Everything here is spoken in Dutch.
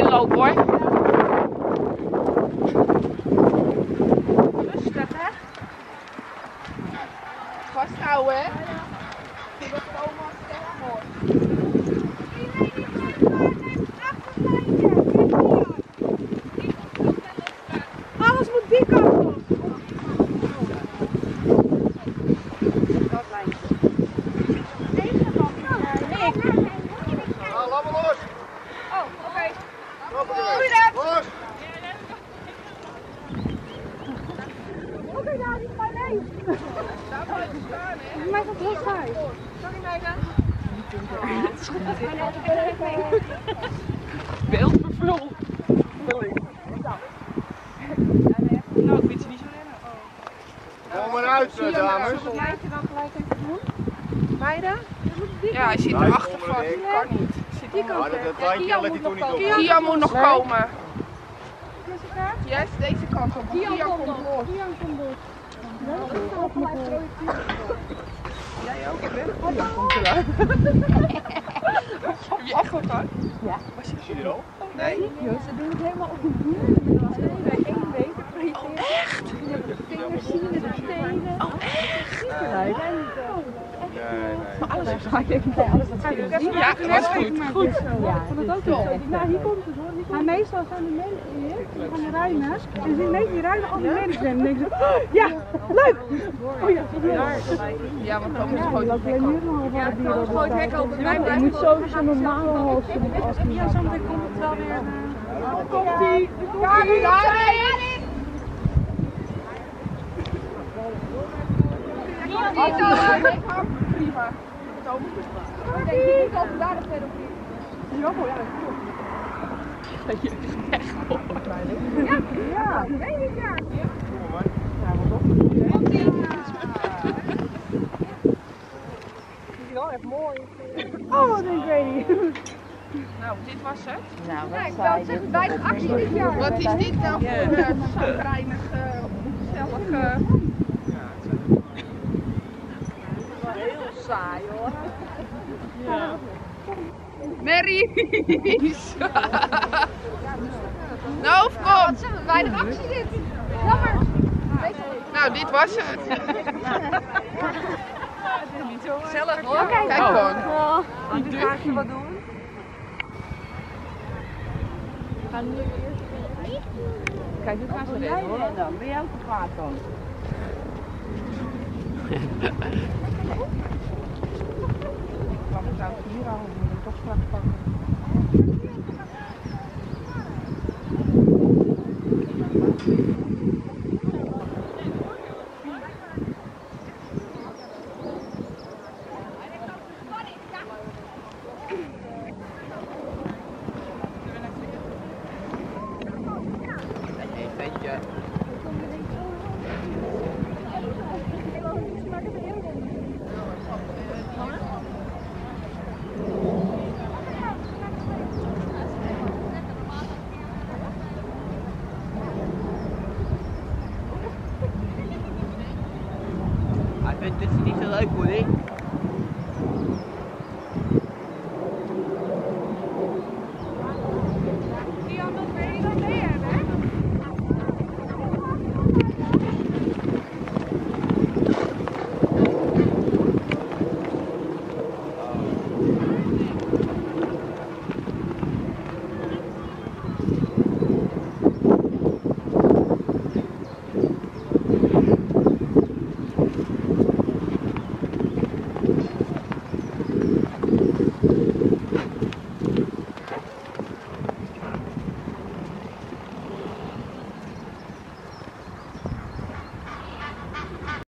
lopen hoor. Rustig hè. Vasthouden hè. Alles moet die kant op. Dat lijkt het. Laat maar los! Oh, oké. Goeiedag! Los! Oké, daar is mijn neus. Daar blijven staan hè. Mij gaat los uit. Sorry meiden. Beeldvervul. Nou, ik weet ze niet zo rennen. Kom maar uit, dames. Zullen we het lijntje dan gelijk even doen? Meiden? Ja, hij zit erachter vast. ik. Kan niet. Maar dat lijntje leg je toen niet op. Kian moet nog komen. Jessica? Yes, deze kant op. Kian komt los. Kian komt los. Jij ook, hè? Kian komt eruit. Heb je echt wat gehad? Ja. Was je Zie je er al? Nee. Ze doen het helemaal op de buur. Bij 1 week. Oh, echt? De vingers zien de tenen. Oh, echt? Nee, Maar alles is Ga ik even bij alles wat zien. Ja, dat was goed. Goed. Ja, ik vond het ook wel. Nou, hier komt het hoor. Maar meestal zijn de mensen hier, die gaan ruimen. En ze zien mensen die ruimen al die mensen. En dan denken ze, oh, ja, leuk! Oh ja, dat is Ja, want dan moet je ja, gewoon dat die alleen hek nu nog wel wat dieren. Gooi het hek open. Je moet sowieso normaal hossen. Ja, zometeen komt het wel weer. Komt-ie! Kijk, daarin! Prima. Ik denk niet dat we daar de pedofiel. Ja, mooi. Echt mooi. Ja, Weet ik ja. wel echt mooi. Oh, wat een Grady. Nou, dit was het. Nou, Ja, ik wou zeggen, bij de actie dit jaar. Wat is dit nou voor zagrijnig, gezellig... heel saai hoor. Ja. Mary's! Nou, kom! Wat zeggen we, bij de actie dit? Jammer. Nou, dit was het. Gezellig hoor. Kijk gewoon. Aan dit ga je wat doen? Gaan nu eerst. Kijk, dit gaan ze rennen hoor. Ben jij ook te kwaad dan?